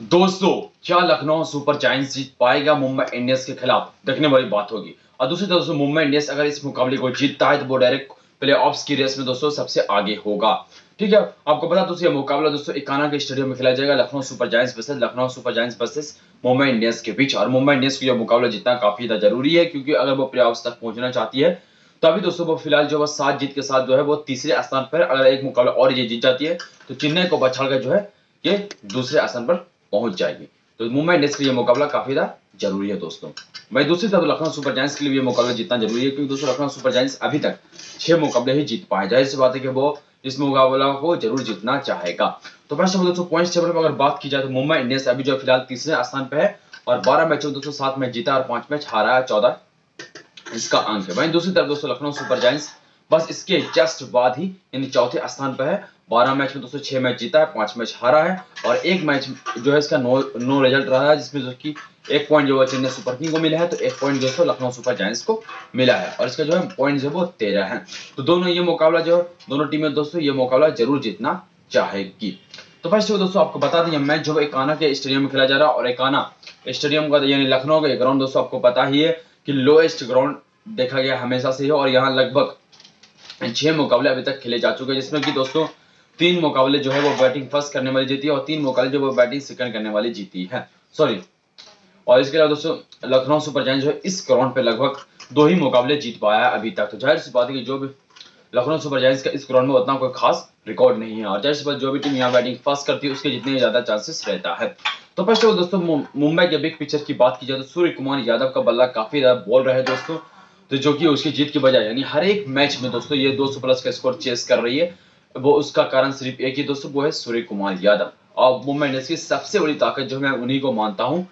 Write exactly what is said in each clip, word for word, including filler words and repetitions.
दोस्तों, क्या Lucknow Super giants जीत पाएगा मुंबई इंडियंस के खिलाफ? देखने वाली बात होगी। और दूसरी तरफ दोस्तों, मुंबई इंडियंस अगर इस मुकाबले को जीतता है तो वो डायरेक्ट प्ले ऑफ्स की रेस में दोस्तों सबसे आगे होगा। ठीक है, आपको पता दोस्तों ये मुकाबला दोस्तों इकाना के स्टेडियम में खेला जाएगा। Lucknow Super Giants versus Lucknow Super Giants versus Mumbai Indians के बीच। और मुंबई इंडियंस को यह मुकाबला जीतना काफी ज्यादा जरूरी है, क्योंकि अगर वो प्ले ऑफ्स तक पहुंचना चाहती है तो अभी दोस्तों वो फिलहाल जो है सात जीत के साथ जो है वो तीसरे स्थान पर। अगर एक मुकाबला और ये जीत जाती है तो चेन्नई को बछाड़कर जो है ये दूसरे स्थान पर पहुंच जाएगी। तो मुंबई इंडियंस के लिए मुकाबला काफी ज्यादा जरूरी है दोस्तों। वहीं दूसरी तरफ लखनऊ सुपर जायंट्स के लिए ये मुकाबला जीतना जरूरी है, क्योंकि दोस्तों लखनऊ सुपर जायंट्स अभी तक छह मुकाबले ही जीत पाए। जाहिर सी बात है कि वो इस मुकाबला को जरूर जीतना चाहेगा। तो फर्स्ट ऑफ दोस्तों पॉइंट्स टेबल पर अगर बात की जाए तो मुंबई इंडियंस अभी जो फिलहाल तीसरे स्थान पर है और बारह मैचों में दोस्तों सात मैच जीता और पांच मैच हारा है, चौदह इसका अंक है। वहीं दूसरी तरफ दोस्तों लखनऊ सुपर जायंट्स बस इसके जस्ट बाद ही यानी चौथे स्थान पर है। बारह मैच में दोस्तों छह मैच जीता है, पांच मैच हारा है और एक मैच जो है इसका नो नो रिजल्ट रहा है, जिसमें जो कि एक पॉइंट जो है चेन्नई सुपर किंग को मिला है, तो एक पॉइंट दोस्तों लखनऊ सुपर जायंट्स को मिला है और इसका जो है पॉइंट जो है वो तेरह है। तो दोनों ये मुकाबला जो है दोनों टीमें दोस्तों ये मुकाबला जरूर जीतना चाहेगी। तो फर्स्ट दोस्तों आपको बता दें मैच जो है इकाना के स्टेडियम में खेला जा रहा है और इकाना स्टेडियम का यानी लखनऊ का ग्राउंड दोस्तों आपको पता ही है कि लोएस्ट ग्राउंड देखा गया हमेशा से ही और यहाँ लगभग छह मुकाबले अभी तक खेले जा चुके हैं, जिसमें कि दोस्तों तीन मुकाबले जो है वो बैटिंग फर्स्ट करने वाली जीती है और तीन मुकाबले जो वो बैटिंग सेकंड करने वाली जीती है, सॉरी। और इसके अलावा दोस्तों लखनऊ सुपर जायंट्स जो है इस ग्राउंड पे लगभग दो ही मुकाबले जीत पाया है अभी तक। तो जाहिर सी बात है कि जो भी लखनऊ सुपर जायंट्स का इस ग्राउंड में उतना कोई खास रिकॉर्ड नहीं है और जाहिर सी बात जो भी टीम यहाँ बैटिंग फर्स्ट करती है उसके जितने ज्यादा चांसेस रहता है। तो फर्स्ट ऑफ दोस्तों मुंबई के बिग पिक्चर की बात की जाए तो सूर्य कुमार यादव का बल्ला काफी ज्यादा बोल रहा है दोस्तों, तो जो कि उसकी जीत की बजाय यानी हर एक मैच में दोस्तों ये दो सौ प्लस का स्कोर चेस कर रही है। वो उसका कारण सिर्फ एक ही दोस्तों, वो है सूर्य कुमार यादव। और मुंबई इंडियंस की सबसे बड़ी ताकत जो मैं उन्हीं को मानता हूं।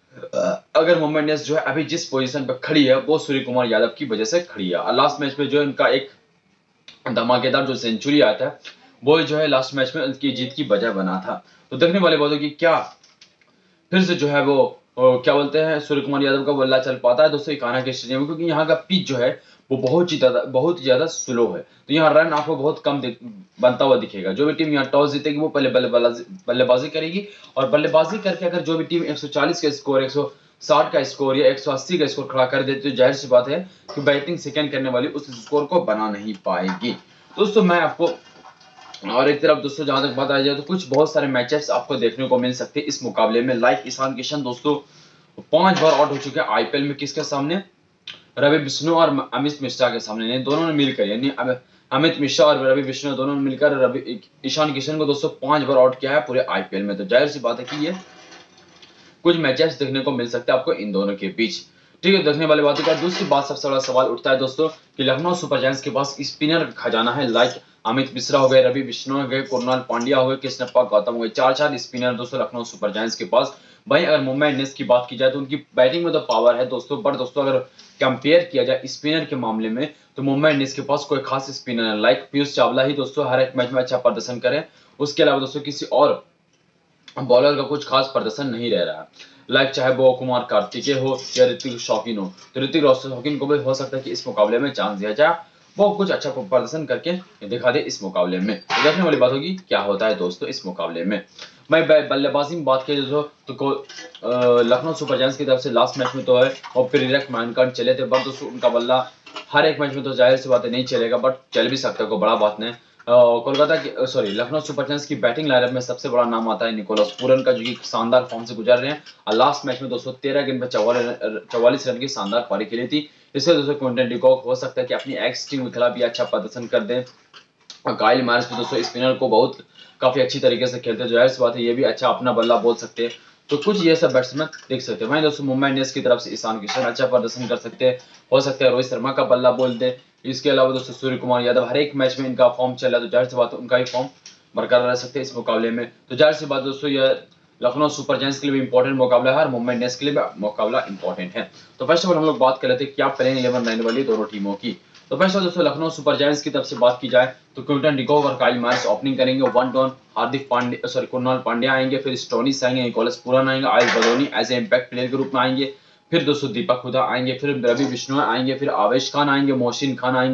अगर मुंबई इंडियंस जो है अभी जिस पोजीशन पर खड़ी है वो सूर्य कुमार यादव की वजह से खड़ी है। और लास्ट मैच में जो इनका एक धमाकेदार जो सेंचुरी आया था वो जो है लास्ट मैच में उनकी जीत की वजह बना था। तो देखने वाले बात होगी क्या फिर से जो है वो और क्या बोलते हैं सूर्य कुमार यादव का बल्ला चल पाता है दोस्तों इकाना के स्टेडियम में, क्योंकि यहाँ का पिच जो है वो बहुत ही ज्यादा बहुत ही ज्यादा स्लो है। तो यहाँ रन आपको बहुत कम बनता हुआ दिखेगा। जो भी टीम यहाँ टॉस जीतेगी वो पहले बल्लेबाजी बल्लेबाजी करेगी और बल्लेबाजी करके अगर जो भी टीम एक सौ चालीस का स्कोर एक सौ साठ का स्कोर या एक सौ अस्सी का स्कोर खड़ा कर देती है, तो जाहिर सी बात है कि बैटिंग सेकंड करने वाली उस स्कोर को बना नहीं पाएगी। दोस्तों मैं आपको और एक तरफ दोस्तों जहां तक बात आ जाए तो कुछ बहुत सारे मैचेस आपको देखने को मिल सकते हैं इस मुकाबले में। लाइक ईशान किशन दोस्तों पांच बार आउट हो चुके हैं आईपीएल में, किसके सामने? रवि बिश्नोई और अमित मिश्रा के सामने, नहीं दोनों ने मिलकर यानी अमित मिश्रा और रवि बिश्नोई दोनों ने मिलकर रवि ईशान किशन को दोस्तों पांच बार आउट किया है पूरे आईपीएल में। तो जाहिर सी बात है कि ये कुछ मैचेस देखने को मिल सकते हैं आपको इन दोनों के बीच। ठीक है, देखने वाली बात है। दूसरी बात सबसे बड़ा सवाल उठता है दोस्तों कि लखनऊ सुपर जायंट्स के पास स्पिनर खजाना है। लाइक अमित मिश्रा हो गए, रवि बिश्नोई हो गए, कुणाल पांड्या हो गए, कृष्णप्पा गौतम हो गए, चार चार स्पिनर दोस्तों लखनऊ सुपर जायंट्स के पास। भाई अगर मुंबई इंडियंस की बात की जाए तो उनकी बैटिंग में तो पावर है दोस्तों, बट दोस्तों अगर कंपेयर किया जाए स्पिनर के मामले में तो मुंबई इंडियंस के पास कोई खास स्पिनर है। लाइक पीयूष चावला ही दोस्तों हर एक मैच में अच्छा प्रदर्शन करे, उसके अलावा दोस्तों किसी और बॉलर का कुछ खास प्रदर्शन नहीं रह रहा है। लाइक चाहे वो कुमार कार्तिकेय हो या ऋतिक शौकीन हो, तो ऋतिक शौकीन को भी हो सकता है कि इस मुकाबले में चांस दिया जाए, वो कुछ अच्छा प्रदर्शन करके दिखा दे इस मुकाबले में। तो देखने वाली बात होगी क्या होता है दोस्तों इस मुकाबले में। मैं बल्लेबाजी में बात की दोस्तों तो लखनऊ सुपर जायंट्स की तरफ से लास्ट मैच में तो है और प्रेरक मानकांड चले थे, बट दोस्तों उनका बल्ला हर एक मैच में तो जाहिर सी बात है नहीं चलेगा, बट चल भी सकता है, कोई बड़ा बात नहीं। कोलकाता की सॉरी लखनऊ सुपर जायंट्स की बैटिंग लाइनअप में सबसे बड़ा नाम आता है निकोलस पूरन का, जो कि शानदार फॉर्म से गुजर रहे हैं और लास्ट मैच में दोस्तों तेरह गेंद पर चौवालीस रन की शानदार पारी खेली थी। इससे दोस्तों क्विंटन डिकॉक हो सकता है कि अपनी एक्स टीम के खिलाफ भी अच्छा प्रदर्शन कर दे। और काइल मारिस भी दोस्तों स्पिनर को बहुत काफी अच्छी तरीके से खेलते हैं, जाहिर सी बात है ये भी अच्छा अपना बल्ला बोल सकते हैं। तो कुछ ये सब बैट्समैन देख सकते हैं। वहीं दोस्तों मुंबई इंडियंस की तरफ से ईशान किशन अच्छा प्रदर्शन कर सकते हैं, हो सकता है रोहित शर्मा का बल्ला बोल दे। इसके अलावा दोस्तों सूर्य कुमार यादव हर एक मैच में इनका फॉर्म चल रहा है, तो जाहिर सी बात है उनका ही फॉर्म बरकरार रह सकते हैं इस मुकाबले में। तो जाहिर सी बात दोस्तों यह लखनऊ सुपर जायंट्स के लिए भी इंपॉर्टेंट मुकाबला है और मुंबई इंडियंस के लिए भी मुकाबला इंपॉर्टेंट है। तो फर्स्ट ऑफ ऑल हम लोग बात कर लेते हैं क्या प्लेइंग इलेवन रहने वाली है दोनों टीमों की। तो फर्स्ट ऑफ दोस्तों लखनऊ सुपर जायंट्स की तरफ से बात की जाए तो क्विंटन डिकॉक और काइल मारिस ओपनिंग करेंगे। One down Hardik Pandya sorry Krunal Pandya आएंगे, फिर स्टोनिस आएंगे, निकोलस पूरन आएंगे, Ayush Badoni as a impact player के रूप में आएंगे, फिर दोस्तों दीपक हुडा आएंगे, फिर रवि बिश्नोई आएंगे, फिर आवेश खान आएंगे, मोहसिन खान आएंगे,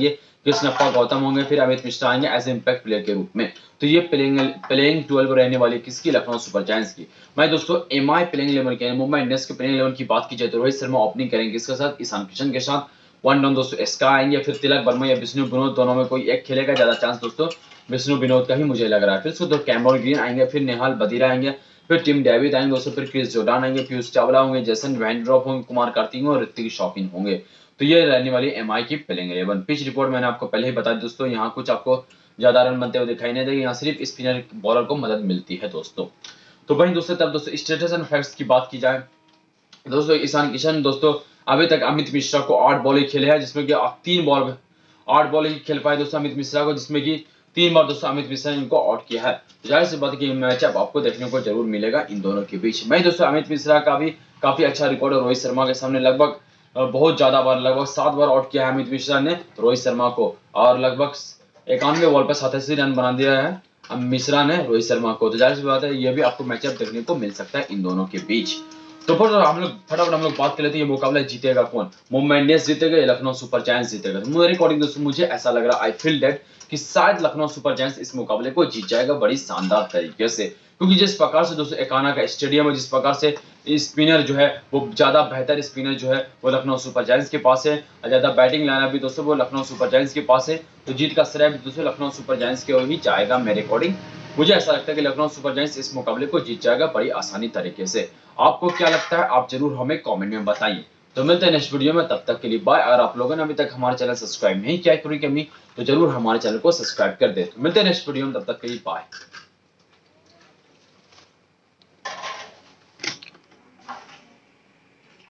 कृष्णप्पा गौतम होंगे, फिर अमित मिश्रा आएंगे एज इम्पैक्ट प्लेयर के रूप में। तो ये प्लेइंग प्लेइंग ट्वेल्व रहने वाली किसकी, लखनऊ सुपर जायंट्स की। मैं दोस्तों एमआई प्लेइंग इलेवन के मुंबई इंडियंस के प्लेइंग इलेवन की बात की जाए तो रोहित शर्मा ओपनिंग करेंगे इसके साथ, ईशान किशन के साथ, वन डाउन दोस्तों एस्का आएंगे, फिर तिलक वर्मा या विष्णु विनोद दोनों में कोई एक खेलेगा, ज्यादा चांस दोस्तों विष्णु विनोद का ही मुझे लग रहा है। फिर उसको तो कैमरॉन ग्रीन आएंगे, फिर नेहाल बदीरा आएंगे, फिर टिम डेविड आएंगे दोस्तों, फिर क्रिस जोर्डान आएंगे, पीयूष चावला होंगे, जैसन वैंड्रॉप होंगे, कुमार कार्तिक और ऋतिक शॉपिन होंगे। तो ये रहने वाली एमआई की प्लेइंग इलेवन। पिच रिपोर्ट मैंने आपको पहले ही बता दी दोस्तों, यहाँ कुछ आपको ज्यादा रन बनते हुए दिखाई नहीं देंगे, यहाँ सिर्फ स्पिनर बॉलर को मदद मिलती है दोस्तों। तो वहीं दोस्तों तब दोस्तों स्टेटस एंड फैक्ट्स की बात की जाए दोस्तों, ईशान किशन दोस्तों अभी तक अमित मिश्रा को आठ बॉल ही खेले हैं, जिसमें कि तीन बॉल आठ बॉल ही खेल पाए दोस्तों अमित मिश्रा को, जिसमें कि तीन बार दोस्तों अमित मिश्रा ने इनको आउट किया है। तो जाहिर सी बात है कि मैचअप आपको देखने को जरूर मिलेगा इन दोनों के बीच में। दोस्तों अमित मिश्रा का भी काफी अच्छा रिकॉर्ड है रोहित शर्मा के सामने, लगभग बहुत ज्यादा बार, लगभग सात बार आउट किया है अमित मिश्रा ने रोहित शर्मा को, और लगभग इक्यानवे बॉल पर सतासी रन बना दिया है मिश्रा ने रोहित शर्मा को। तो जाहिर सी बात है ये भी आपको मैचअप देखने को मिल सकता है इन दोनों के बीच। तो फिर हम लोग फटाफट हम लोग बात कर लेते हैं ये मुकाबला जीतेगा कौन, मुंबई इंडियंस जीतेगा या लखनऊ सुपर जायंट्स जीतेगा। तो मेरे अकॉर्डिंग दोस्तों मुझे ऐसा लग रहा है, आई फील दैट कि शायद लखनऊ सुपर जायंट्स इस मुकाबले को जीत जाएगा बड़ी शानदार तरीके से, क्योंकि जिस प्रकार से दोस्तों एकाना का स्टेडियम है, जिस प्रकार से स्पिनर जो है वो ज्यादा बेहतर स्पिनर जो है वो लखनऊ सुपर जायंट्स के पास है, और ज्यादा बैटिंग लाइनअप भी दोस्तों वो लखनऊ सुपर जायंट्स के पास है। तो जीत का श्रेय भी दोस्तों लखनऊ सुपर जायंट्स के ही जाएगा मेरे अकॉर्डिंग। मुझे ऐसा लगता है कि लखनऊ सुपर जायंट्स इस मुकाबले को जीत जाएगा बड़ी आसानी तरीके से। आपको क्या लगता है आप जरूर हमें कमेंट में बताइए। तो मिलते हैं नेक्स्ट वीडियो में, तब तक के लिए बाय। अगर आप लोगों ने अभी तक हमारे चैनल सब्सक्राइब नहीं किया है तो जरूर हमारे चैनल को सब्सक्राइब कर दे। तो मिलते हैं नेक्स्ट वीडियो में, तब तक के लिए बाय।